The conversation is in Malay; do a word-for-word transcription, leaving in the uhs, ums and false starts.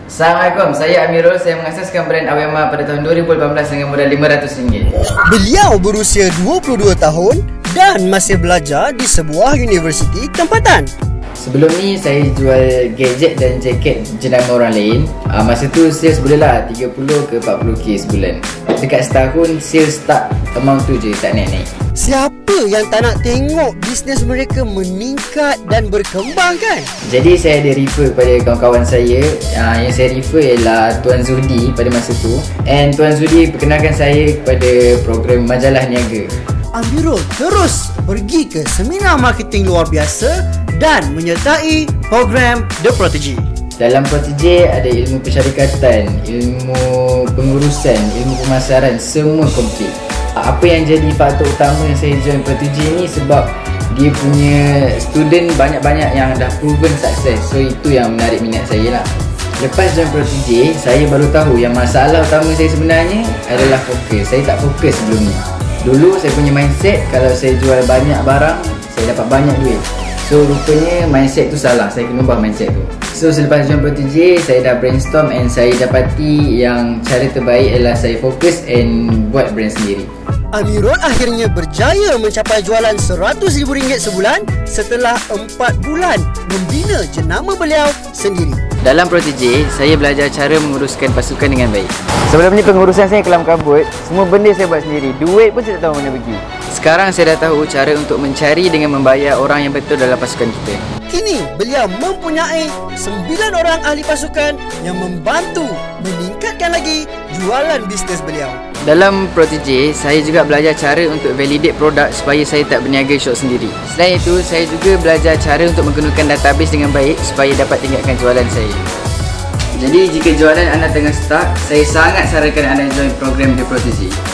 Assalamualaikum, saya Amirul. Saya mengasaskan brand Awema pada tahun dua ribu lapan belas dengan modal lima ratus ringgit. Beliau berusia dua puluh dua tahun dan masih belajar di sebuah universiti tempatan. Sebelum ni saya jual gadget dan jaket jenama orang lain. uh, Masa tu sales boleh lah tiga puluh ke empat puluh k sebulan. Dekat setahun sales tak amount tu je, tak naik-naik. Siapa yang tak nak tengok bisnes mereka meningkat dan berkembang kan? Jadi saya ada refer pada kawan-kawan saya. uh, Yang saya refer ialah Tuan Zudi pada masa tu. And Tuan Zudi perkenalkan saya kepada program Majalah Niaga. Amirul terus pergi ke seminar marketing luar biasa dan menyertai program The Protege. Dalam Protege ada ilmu pensyarikatan, ilmu pengurusan, ilmu pemasaran, semua komplit. Apa yang jadi faktor utama yang saya join Protege ni sebab dia punya student banyak-banyak yang dah proven sukses. So itu yang menarik minat saya lah. Lepas join Protege, saya baru tahu yang masalah utama saya sebenarnya adalah fokus. Saya tak fokus sebelum ni. Dulu saya punya mindset kalau saya jual banyak barang, saya dapat banyak duit. So rupanya mindset tu salah, saya kena ubah mindset tu. So selepas join Protege, saya dah brainstorm and saya dapati yang cara terbaik adalah saya fokus and buat brand sendiri. Amirul akhirnya berjaya mencapai jualan seratus ribu ringgit sebulan setelah empat bulan membina jenama beliau sendiri. Dalam Protege, saya belajar cara menguruskan pasukan dengan baik. Sebelum ni pengurusan saya kelam kabut, semua benda saya buat sendiri. Duit pun saya tak tahu mana pergi. Sekarang saya dah tahu cara untuk mencari dengan membayar orang yang betul dalam pasukan kita. Kini beliau mempunyai sembilan orang ahli pasukan yang membantu meningkatkan lagi jualan bisnes beliau. Dalam Protege, saya juga belajar cara untuk validate produk supaya saya tak berniaga shop sendiri. Selain itu, saya juga belajar cara untuk menggunakan database dengan baik supaya dapat tingkatkan jualan saya. Jadi jika jualan anda tengah stuck, saya sangat sarankan anda join program The Protege.